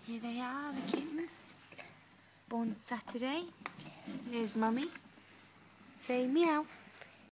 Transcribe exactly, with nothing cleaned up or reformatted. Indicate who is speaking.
Speaker 1: Here they are, the kittens. Born Saturday. There's Mummy. Say meow.